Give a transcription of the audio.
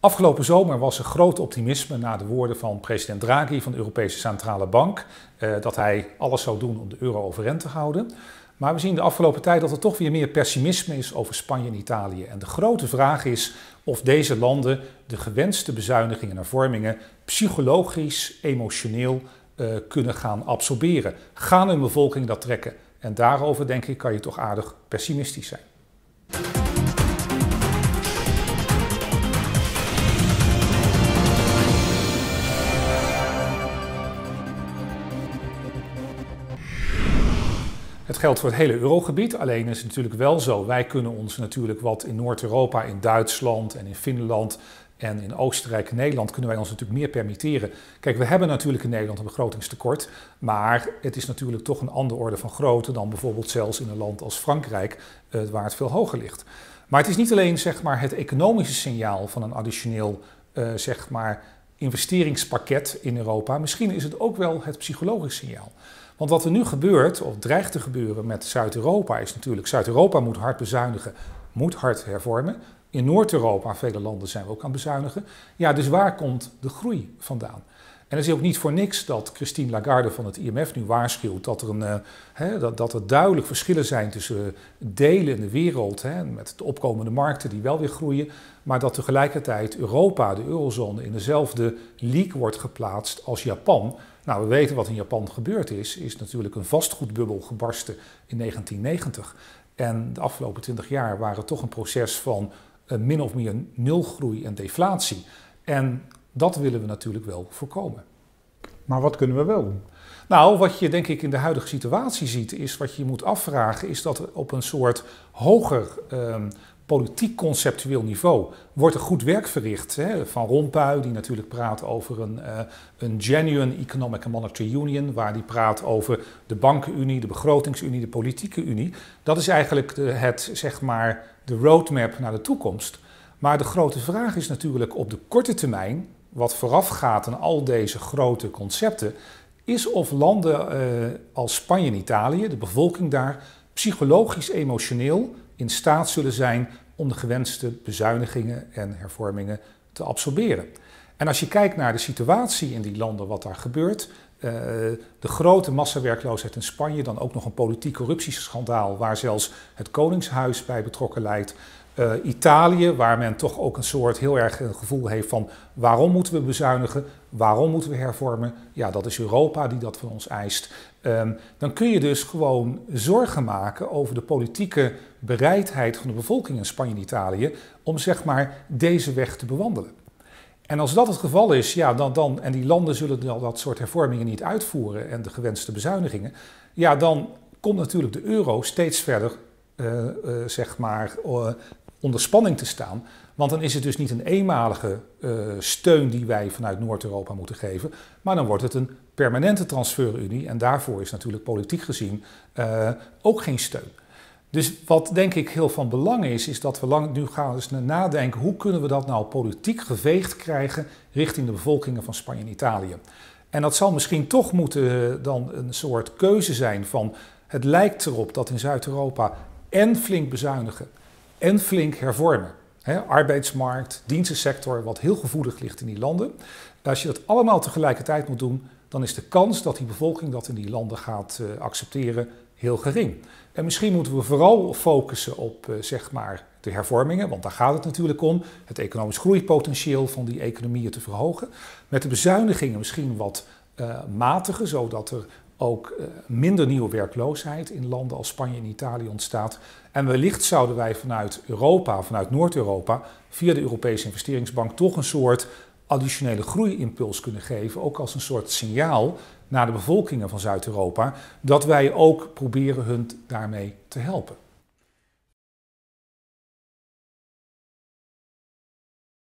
Afgelopen zomer was er groot optimisme na de woorden van president Draghi van de Europese Centrale Bank. Dat hij alles zou doen om de euro overeind te houden. Maar we zien de afgelopen tijd dat er toch weer meer pessimisme is over Spanje en Italië. En de grote vraag is of deze landen de gewenste bezuinigingen en hervormingen psychologisch, emotioneel kunnen gaan absorberen. Gaan hun bevolking dat trekken? En daarover denk ik kan je toch aardig pessimistisch zijn. Het geldt voor het hele eurogebied, alleen is het natuurlijk wel zo. Wij kunnen ons natuurlijk wat in Noord-Europa, in Duitsland en in Finland en in Oostenrijk en Nederland kunnen wij ons natuurlijk meer permitteren. Kijk, we hebben natuurlijk in Nederland een begrotingstekort, maar het is natuurlijk toch een andere orde van grootte dan bijvoorbeeld zelfs in een land als Frankrijk, waar het veel hoger ligt. Maar het is niet alleen zeg maar, het economische signaal van een additioneel zeg maar, investeringspakket in Europa. Misschien is het ook wel het psychologisch signaal. Want wat er nu gebeurt, of dreigt te gebeuren met Zuid-Europa, is natuurlijk Zuid-Europa moet hard bezuinigen, moet hard hervormen. In Noord-Europa, vele landen zijn we ook aan het bezuinigen. Ja, dus waar komt de groei vandaan? En het is ook niet voor niks dat Christine Lagarde van het IMF nu waarschuwt dat er duidelijk verschillen zijn tussen delen in de wereld, met de opkomende markten die wel weer groeien, maar dat tegelijkertijd Europa, de eurozone, in dezelfde league wordt geplaatst als Japan. Nou, we weten wat in Japan gebeurd is natuurlijk een vastgoedbubbel gebarsten in 1990. En de afgelopen 20 jaar waren toch een proces van min of meer nulgroei en deflatie. En dat willen we natuurlijk wel voorkomen. Maar wat kunnen we wel doen? Nou, wat je denk ik in de huidige situatie ziet, is wat je moet afvragen, is dat er op een soort hoger politiek-conceptueel niveau wordt er goed werk verricht. Van Rompuy, die natuurlijk praat over een genuine economic and monetary union, waar die praat over de bankenunie, de begrotingsunie, de politieke unie. Dat is eigenlijk de roadmap naar de toekomst. Maar de grote vraag is natuurlijk op de korte termijn, wat voorafgaat aan al deze grote concepten, is of landen als Spanje en Italië, de bevolking daar, psychologisch, emotioneel in staat zullen zijn om de gewenste bezuinigingen en hervormingen te absorberen. En als je kijkt naar de situatie in die landen, wat daar gebeurt, de grote massawerkloosheid in Spanje, dan ook nog een politiek corruptieschandaal waar zelfs het Koningshuis bij betrokken lijkt. Italië, waar men toch ook een soort heel erg een gevoel heeft van waarom moeten we bezuinigen, waarom moeten we hervormen? Ja, dat is Europa die dat van ons eist. Dan kun je dus gewoon zorgen maken over de politieke bereidheid van de bevolking in Spanje en Italië om zeg maar deze weg te bewandelen. En als dat het geval is, ja, en die landen zullen dat soort hervormingen niet uitvoeren en de gewenste bezuinigingen, ja, dan komt natuurlijk de euro steeds verder onder spanning te staan. Want dan is het dus niet een eenmalige steun die wij vanuit Noord-Europa moeten geven, maar dan wordt het een permanente transferunie en daarvoor is natuurlijk politiek gezien ook geen steun. Dus wat denk ik heel van belang is dat we nu gaan eens nadenken hoe kunnen we dat nou politiek geveegd krijgen richting de bevolkingen van Spanje en Italië. En dat zal misschien toch moeten dan een soort keuze zijn van het lijkt erop dat in Zuid-Europa en flink bezuinigen en flink hervormen. Arbeidsmarkt, dienstensector, wat heel gevoelig ligt in die landen. Als je dat allemaal tegelijkertijd moet doen, dan is de kans dat die bevolking dat in die landen gaat accepteren heel gering. En misschien moeten we vooral focussen op de hervormingen, want daar gaat het natuurlijk om. Het economisch groeipotentieel van die economieën te verhogen. Met de bezuinigingen misschien wat matigen, zodat er ook minder nieuwe werkloosheid in landen als Spanje en Italië ontstaat. En wellicht zouden wij vanuit Europa, vanuit Noord-Europa, via de Europese Investeringsbank toch een soort additionele groeiimpuls kunnen geven. Ook als een soort signaal naar de bevolkingen van Zuid-Europa, dat wij ook proberen hun daarmee te helpen.